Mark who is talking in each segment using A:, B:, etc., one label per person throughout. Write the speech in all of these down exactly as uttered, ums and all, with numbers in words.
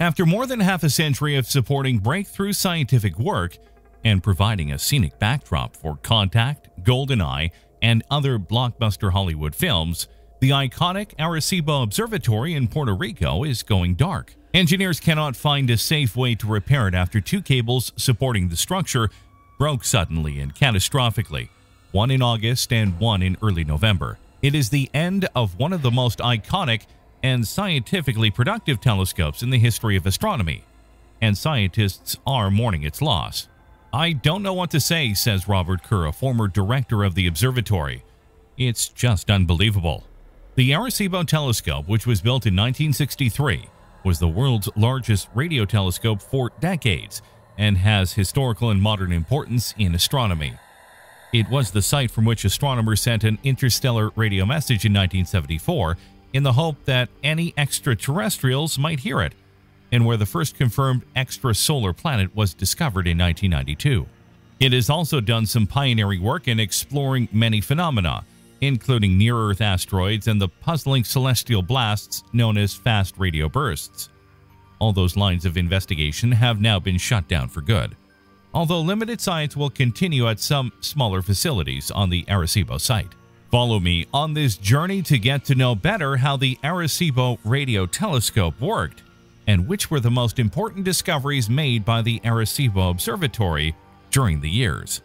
A: After more than half a century of supporting breakthrough scientific work and providing a scenic backdrop for Contact, GoldenEye, and other blockbuster Hollywood films, the iconic Arecibo Observatory in Puerto Rico is going dark. Engineers cannot find a safe way to repair it after two cables supporting the structure broke suddenly and catastrophically, one in August and one in early November. It is the end of one of the most iconic and scientifically productive telescopes in the history of astronomy, and scientists are mourning its loss. "I don't know what to say," says Robert Kerr, a former director of the observatory. "It's just unbelievable." The Arecibo Telescope, which was built in nineteen sixty-three, was the world's largest radio telescope for decades and has historical and modern importance in astronomy. It was the site from which astronomers sent an interstellar radio message in nineteen seventy-four in the hope that any extraterrestrials might hear it, and where the first confirmed extrasolar planet was discovered in nineteen ninety-two. It has also done some pioneering work in exploring many phenomena, including near-Earth asteroids and the puzzling celestial blasts known as fast radio bursts. All those lines of investigation have now been shut down for good, although limited science will continue at some smaller facilities on the Arecibo site. Follow me on this journey to get to know better how the Arecibo radio telescope worked and which were the most important discoveries made by the Arecibo Observatory during the years.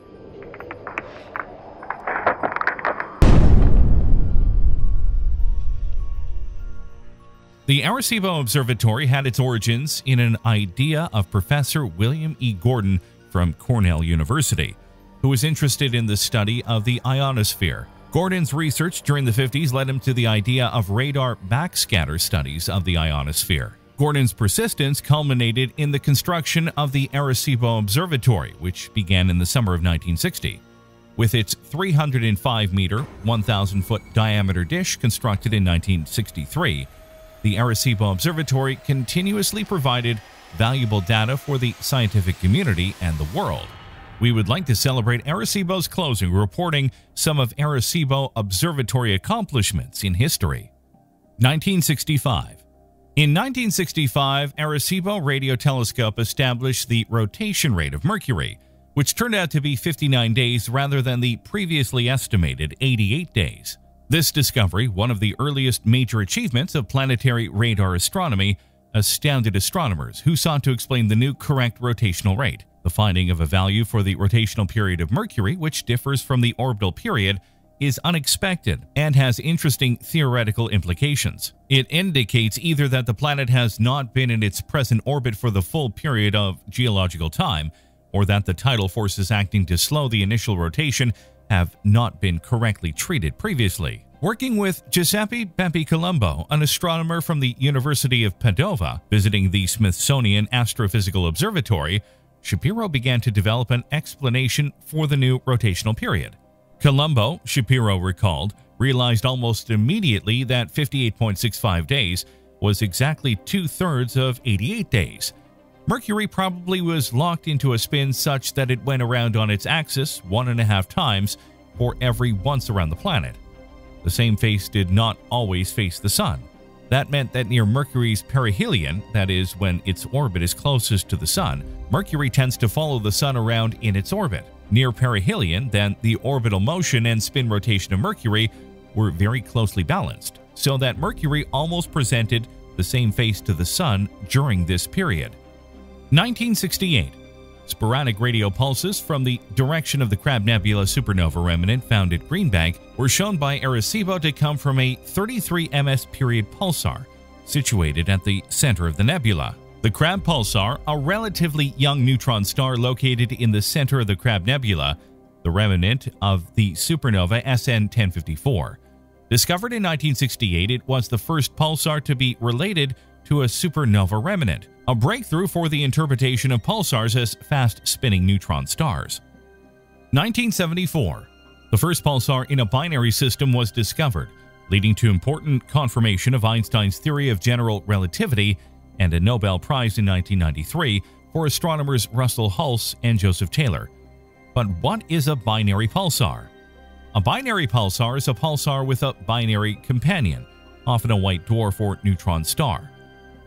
A: The Arecibo Observatory had its origins in an idea of Professor William E. Gordon from Cornell University, who was interested in the study of the ionosphere. Gordon's research during the fifties led him to the idea of radar backscatter studies of the ionosphere. Gordon's persistence culminated in the construction of the Arecibo Observatory, which began in the summer of nineteen sixty. With its three hundred five meter, one thousand foot diameter dish constructed in nineteen sixty-three, the Arecibo Observatory continuously provided valuable data for the scientific community and the world. We would like to celebrate Arecibo's closing, reporting some of Arecibo Observatory accomplishments in history. nineteen sixty-five. In nineteen sixty-five, Arecibo Radio Telescope established the rotation rate of Mercury, which turned out to be fifty-nine days rather than the previously estimated eighty-eight days. This discovery, one of the earliest major achievements of planetary radar astronomy, astounded astronomers who sought to explain the new correct rotational rate. The finding of a value for the rotational period of Mercury, which differs from the orbital period, is unexpected and has interesting theoretical implications. It indicates either that the planet has not been in its present orbit for the full period of geological time, or that the tidal forces acting to slow the initial rotation have not been correctly treated previously. Working with Giuseppe Bepi Colombo, an astronomer from the University of Padova, visiting the Smithsonian Astrophysical Observatory, Shapiro began to develop an explanation for the new rotational period. Colombo, Shapiro recalled, realized almost immediately that fifty-eight point six five days was exactly two-thirds of eighty-eight days. Mercury probably was locked into a spin such that it went around on its axis one and a half times for every once around the planet. The same face did not always face the Sun. That meant that near Mercury's perihelion, that is, when its orbit is closest to the Sun, Mercury tends to follow the Sun around in its orbit. Near perihelion, then, the orbital motion and spin rotation of Mercury were very closely balanced, so that Mercury almost presented the same face to the Sun during this period. nineteen sixty-eight. Sporadic radio pulses from the direction of the Crab Nebula supernova remnant found at Green Bank were shown by Arecibo to come from a thirty-three M S period pulsar situated at the center of the nebula. The Crab Pulsar, a relatively young neutron star located in the center of the Crab Nebula, the remnant of the supernova S N ten fifty-four. Discovered in nineteen sixty-eight, it was the first pulsar to be related to a supernova remnant, a breakthrough for the interpretation of pulsars as fast-spinning neutron stars. nineteen seventy-four. The first pulsar in a binary system was discovered, leading to important confirmation of Einstein's theory of general relativity and a Nobel Prize in nineteen ninety-three for astronomers Russell Hulse and Joseph Taylor. But what is a binary pulsar? A binary pulsar is a pulsar with a binary companion, often a white dwarf or neutron star.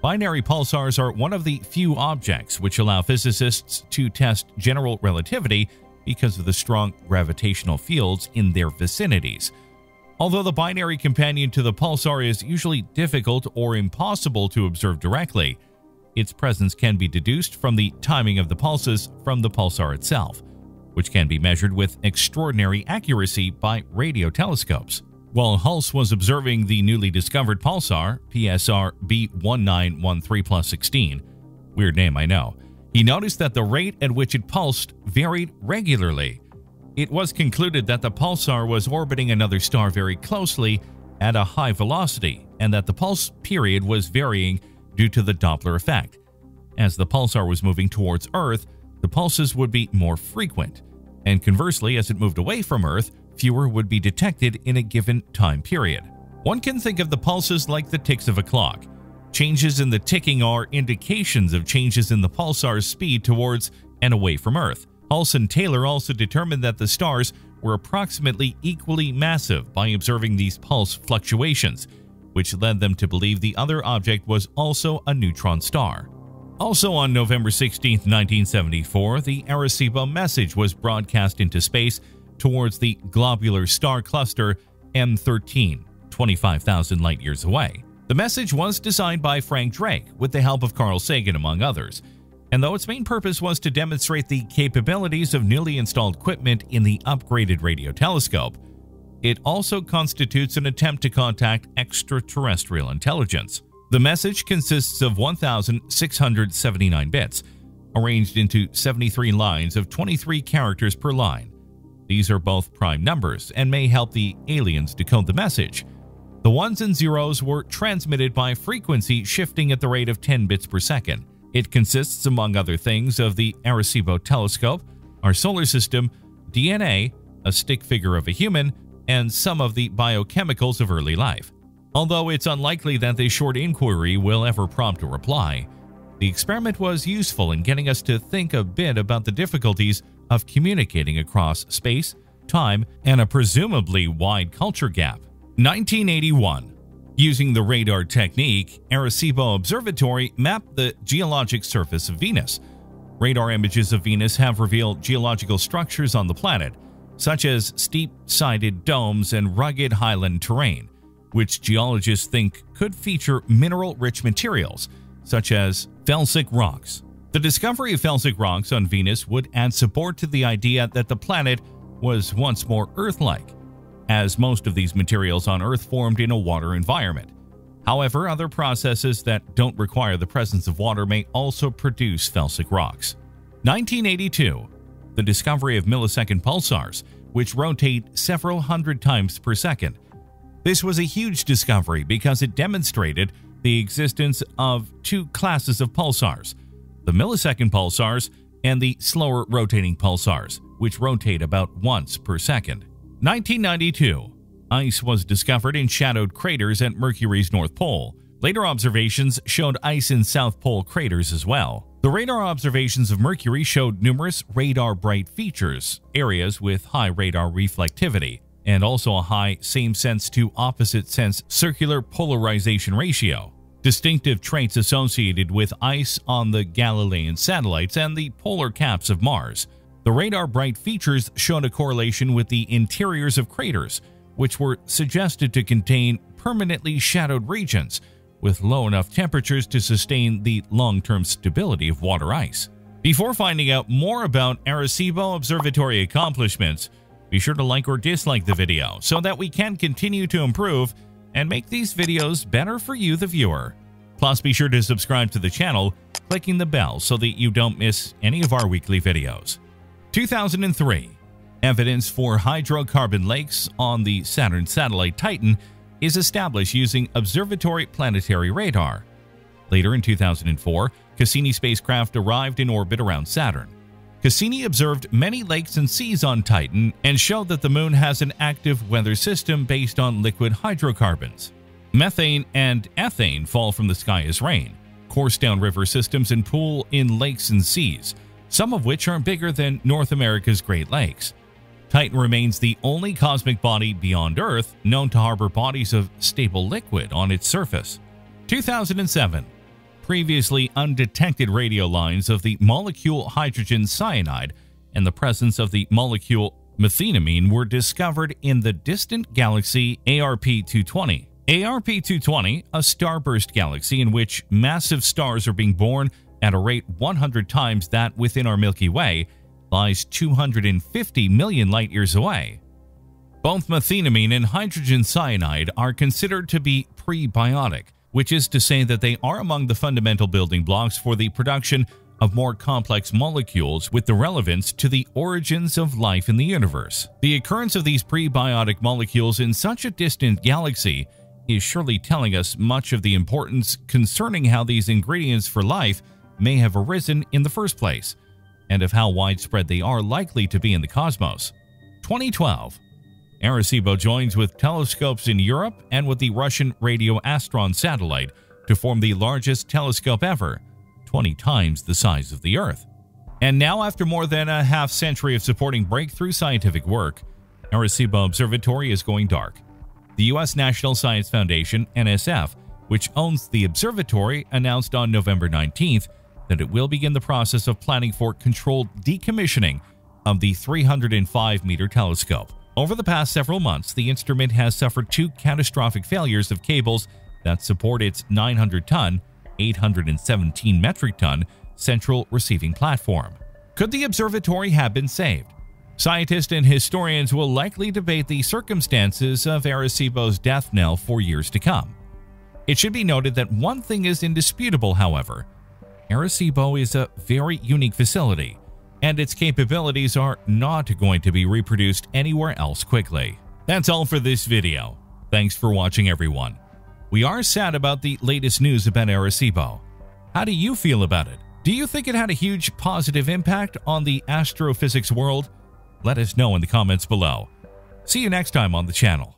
A: Binary pulsars are one of the few objects which allow physicists to test general relativity because of the strong gravitational fields in their vicinities. Although the binary companion to the pulsar is usually difficult or impossible to observe directly, its presence can be deduced from the timing of the pulses from the pulsar itself, which can be measured with extraordinary accuracy by radio telescopes. While Hulse was observing the newly discovered pulsar, P S R B one nine one three plus sixteen, weird name I know, he noticed that the rate at which it pulsed varied regularly. It was concluded that the pulsar was orbiting another star very closely at a high velocity, and that the pulse period was varying due to the Doppler effect. As the pulsar was moving towards Earth, the pulses would be more frequent, and conversely, as it moved away from Earth, fewer would be detected in a given time period. One can think of the pulses like the ticks of a clock. Changes in the ticking are indications of changes in the pulsar's speed towards and away from Earth. Hulse and Taylor also determined that the stars were approximately equally massive by observing these pulse fluctuations, which led them to believe the other object was also a neutron star. Also on November sixteenth, nineteen seventy-four, the Arecibo Message was broadcast into space towards the globular star cluster M thirteen, twenty-five thousand light-years away. The message was designed by Frank Drake with the help of Carl Sagan, among others, and though its main purpose was to demonstrate the capabilities of newly installed equipment in the upgraded radio telescope, it also constitutes an attempt to contact extraterrestrial intelligence. The message consists of one thousand six hundred seventy-nine bits, arranged into seventy-three lines of twenty-three characters per line. These are both prime numbers and may help the aliens decode the message. The ones and zeros were transmitted by frequency shifting at the rate of ten bits per second. It consists, among other things, of the Arecibo Telescope, our solar system, D N A, a stick figure of a human, and some of the biochemicals of early life. Although it's unlikely that this short inquiry will ever prompt a reply, the experiment was useful in getting us to think a bit about the difficulties of communicating across space, time, and a presumably wide culture gap. nineteen eighty-one. Using the radar technique, Arecibo Observatory mapped the geologic surface of Venus. Radar images of Venus have revealed geological structures on the planet, such as steep-sided domes and rugged highland terrain, which geologists think could feature mineral-rich materials, such as felsic rocks. The discovery of felsic rocks on Venus would add support to the idea that the planet was once more Earth-like, as most of these materials on Earth formed in a water environment. However, other processes that don't require the presence of water may also produce felsic rocks. nineteen eighty-two. The discovery of millisecond pulsars, which rotate several hundred times per second. This was a huge discovery because it demonstrated the existence of two classes of pulsars, the millisecond pulsars and the slower rotating pulsars, which rotate about once per second. nineteen ninety-two. Ice was discovered in shadowed craters at Mercury's North Pole. Later observations showed ice in South Pole craters as well. The radar observations of Mercury showed numerous radar-bright features, areas with high radar reflectivity, and also a high same-sense to opposite-sense circular polarization ratio, distinctive traits associated with ice on the Galilean satellites and the polar caps of Mars. The radar-bright features showed a correlation with the interiors of craters, which were suggested to contain permanently shadowed regions with low enough temperatures to sustain the long-term stability of water ice. Before finding out more about Arecibo Observatory accomplishments, be sure to like or dislike the video so that we can continue to improve and make these videos better for you, the viewer. Plus, be sure to subscribe to the channel, clicking the bell so that you don't miss any of our weekly videos. two thousand three. Evidence for hydrocarbon lakes on the Saturn satellite Titan is established using observatory planetary radar. Later in two thousand four, Cassini spacecraft arrived in orbit around Saturn. Cassini observed many lakes and seas on Titan and showed that the Moon has an active weather system based on liquid hydrocarbons. Methane and ethane fall from the sky as rain, course down river systems and pool in lakes and seas, some of which are bigger than North America's Great Lakes. Titan remains the only cosmic body beyond Earth known to harbor bodies of stable liquid on its surface. two thousand seven. previously undetected radio lines of the molecule hydrogen cyanide and the presence of the molecule methenamine were discovered in the distant galaxy A R P two twenty. A R P two twenty, a starburst galaxy in which massive stars are being born at a rate one hundred times that within our Milky Way, lies two hundred fifty million light-years away. Both methenamine and hydrogen cyanide are considered to be prebiotic, which is to say that they are among the fundamental building blocks for the production of more complex molecules with the relevance to the origins of life in the universe. The occurrence of these prebiotic molecules in such a distant galaxy is surely telling us much of the importance concerning how these ingredients for life may have arisen in the first place, and of how widespread they are likely to be in the cosmos. twenty twelve. Arecibo joins with telescopes in Europe and with the Russian Radio Astron satellite to form the largest telescope ever, twenty times the size of the Earth. And now, after more than a half century of supporting breakthrough scientific work, Arecibo Observatory is going dark. The U S National Science Foundation, N S F, which owns the observatory, announced on November nineteenth that it will begin the process of planning for controlled decommissioning of the three hundred five meter telescope. Over the past several months, the instrument has suffered two catastrophic failures of cables that support its nine hundred ton, eight hundred seventeen metric ton central receiving platform. Could the observatory have been saved? Scientists and historians will likely debate the circumstances of Arecibo's death knell for years to come. It should be noted that one thing is indisputable, however. Arecibo is a very unique facility, and its capabilities are not going to be reproduced anywhere else quickly. That's all for this video. Thanks for watching, everyone. We are sad about the latest news about Arecibo. How do you feel about it? Do you think it had a huge positive impact on the astrophysics world? Let us know in the comments below. See you next time on the channel.